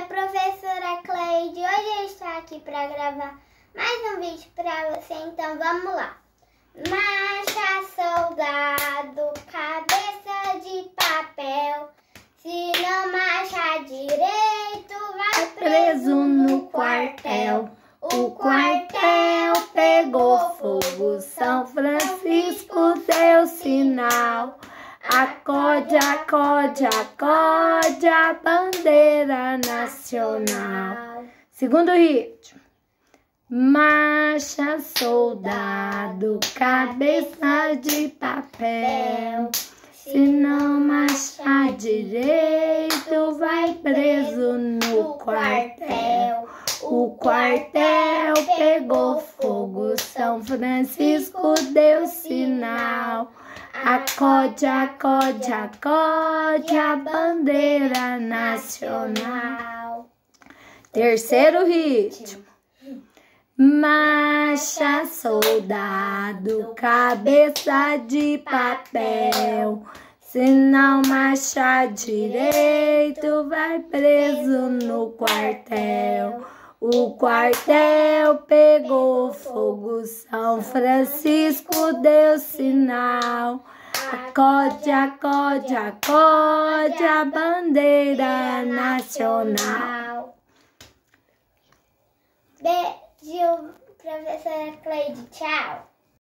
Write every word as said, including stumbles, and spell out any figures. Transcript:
professora Cleide, hoje eu estou aqui para gravar mais um vídeo para você, então vamos lá. Marcha, soldado, cabeça de papel, se não marchar direito, vai preso no quartel. O quartel pegou fogo, São Francisco deu sinal. Acode, acode, acode a bandeira nacional. Segundo ritmo. Marcha, soldado, cabeça de papel, se não marchar direito, vai preso no quartel. O quartel pegou fogo, São Francisco deu sinal. Acode, acode, acode a bandeira nacional. Terceiro ritmo. Marcha, soldado, cabeça de papel, se não marchar direito, vai preso no quartel. O quartel pegou fogo, São Francisco deu sinal. Acode, acode, acode a bandeira nacional. Beijo, professora Cleide. Tchau.